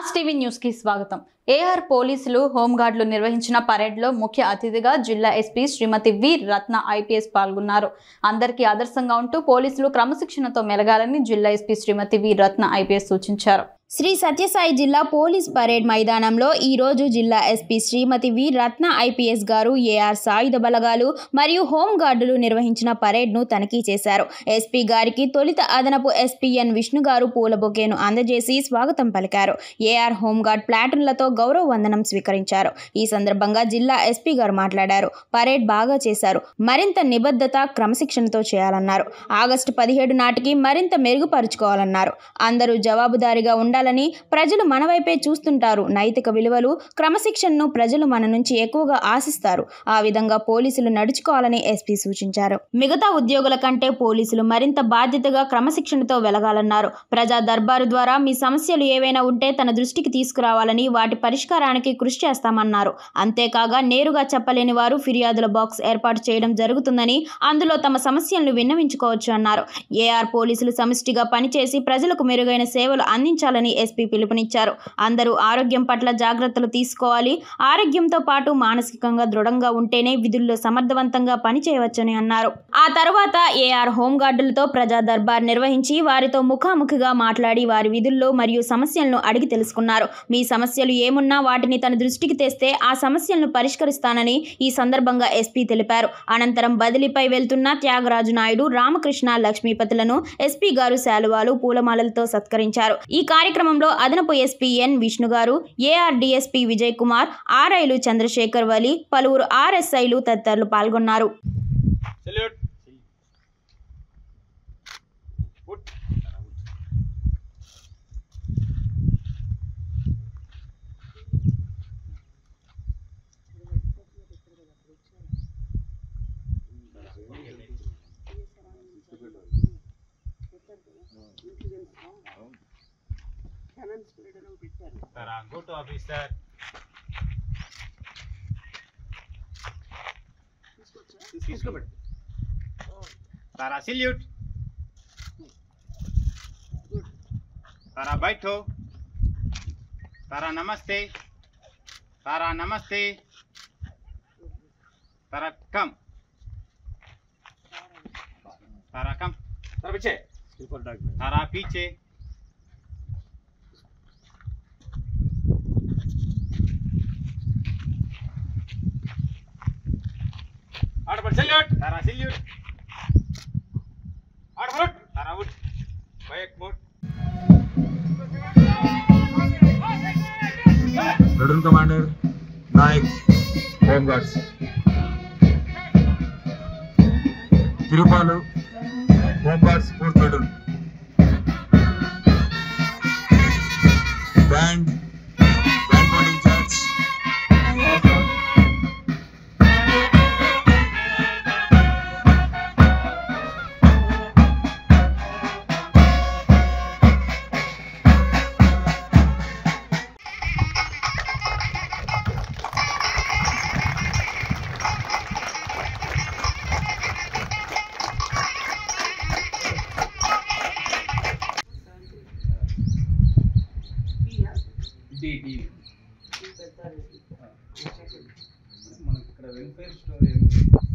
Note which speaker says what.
Speaker 1: Mass TV news కి స్వాగతం। AR పోలీసులు హోంగార్డులు నిర్వహించిన పరేడ్ లో ముఖ్య అతిథిగా జిల్లా SP Shrimati V Ratna IPS పాల్గొన్నారు। అందరికీ ఆదర్శంగా ఉంటూ పోలీసులు క్రమశిక్షణతో మెలగాలని జిల్లా SP Shrimati V Ratna IPS సూచించారు।
Speaker 2: శ్రీ సత్యసాయి జిల్లా పోలీస్ పరేడ్ మైదానంలో ఈ రోజు జిల్లా SP Shrimati V Ratna IPS గారు ఏఆర్ సాయుధ బలగాలు మరియు హోంగార్డులు నిర్వహించిన పరేడ్ను తనిఖీ చేశారు। ఎస్పీ గారికి తొలిత అదనపు ఎస్పీఎన్ విష్ణు గారు పూల బొకేను అందజేసి స్వాగతం పలికారు। ఏఆర్ హోంగార్డ్ ప్లాటూన్లతో గౌరవ వందనం స్వీకరించారు। ఈ సందర్భంగా జిల్లా ఎస్పీ గారు మాట్లాడారు। పరేడ్ బాగా చేశారు, మరింత నిబద్ధత క్రమశిక్షణతో చేయాలన్నారు। ఆగస్టు 17 నాటికి మరింత మెరుగుపరుచుకోవాలన్నారు। అందరూ జవాబుదారీగా ఉండాలని, ప్రజలు మన వైపే చూస్తుంటారు। నైతిక విలువలు క్రమశిక్షణను ప్రజలు మన నుంచి ఎక్కువగా ఆశిస్తారు। ఆ విధంగా పోలీసులు నడుచుకోవాలని ఎస్పీ సూచించారు। మిగతా ఉద్యోగుల కంటే పోలీసులు మరింత బాధ్యతగా క్రమశిక్షణతో వెలగాలన్నారు। ప్రజా దర్బారు ద్వారా మీ సమస్యలు ఏవైనా ఉంటే తన దృష్టికి తీసుకురావాలని, వాటి పరిష్కారానికి కృషి చేస్తామన్నారు। అంతేకాగా నేరుగా చెప్పలేని వారు ఫిర్యాదుల బాక్స్ ఏర్పాటు చేయడం జరుగుతుందని, అందులో తమ సమస్యలను విన్నవించుకోవచ్చు అన్నారు। ఏఆర్ పోలీసులు సమిష్టిగా పనిచేసి ప్రజలకు మెరుగైన సేవలు అందించాలని ఎస్పీ పిలుపునిచ్చారు। అందరూ ఆరోగ్యం పట్ల జాగ్రత్తలు తీసుకోవాలి। ఆరోగ్యంతో పాటు మానసికంగా దృఢంగా ఉంటేనే విధుల్లో సమర్థవంతంగా పనిచేయవచ్చని అన్నారు। ఆ తర్వాత ఏఆర్ హోంగార్డులతో ప్రజా దర్బార్ నిర్వహించి వారితో ముఖాముఖిగా మాట్లాడి వారి విధుల్లో మరియు సమస్యలను అడిగి తెలుసుకున్నారు। మీ సమస్యలు ఏమున్నా వాటిని తన దృష్టికి తెస్తే ఆ సమస్యలను పరిష్కరిస్తానని ఈ సందర్భంగా ఎస్పీ తెలిపారు। అనంతరం బదిలీపై వెళ్తున్న త్యాగరాజు నాయుడు, రామకృష్ణ, లక్ష్మీపతులను ఎస్పీ గారు శాలువాలు, పూలమాలలతో సత్కరించారు। ఈ కార్యక్రమంలో అదనపు ఎస్పీఎన్ విష్ణు గారు, ఏఆర్ డిఎస్పీ విజయ్ కుమార్, ఆర్ఐలు చంద్రశేఖర్ వలి, పలువురు ఆర్ఎస్ఐలు తదితరులు పాల్గొన్నారు।
Speaker 3: Go to officer. Tara salute. Tara baitho. Tara namaste. Tara namaste. Tara come. Tara come. Tara piche. Tara piche. Order salute. Tara salute. Order foot. Tara wood. Back mode.
Speaker 4: Platoon Commander Naik, Home Guards. Tirupalu, Home Guards, 4th Platoon. Band in charge.
Speaker 3: మనకి ఇక్కడ welfare store